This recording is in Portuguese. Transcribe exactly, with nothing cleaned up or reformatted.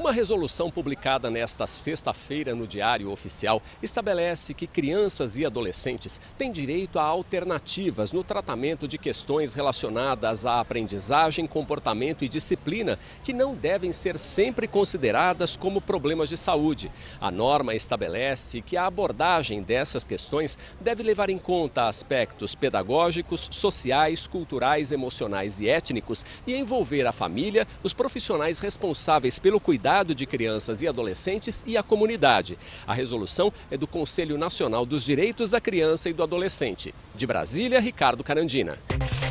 Uma resolução publicada nesta sexta-feira no Diário Oficial estabelece que crianças e adolescentes têm direito a alternativas no tratamento de questões relacionadas à aprendizagem, comportamento e disciplina que não devem ser sempre consideradas como problemas de saúde. A norma estabelece que a abordagem dessas questões deve levar em conta aspectos pedagógicos, sociais, culturais, emocionais e étnicos e envolver a família, os profissionais responsáveis pelo cuidado de crianças e adolescentes e a comunidade. A resolução é do Conselho Nacional dos Direitos da Criança e do Adolescente. De Brasília, Ricardo Carandina.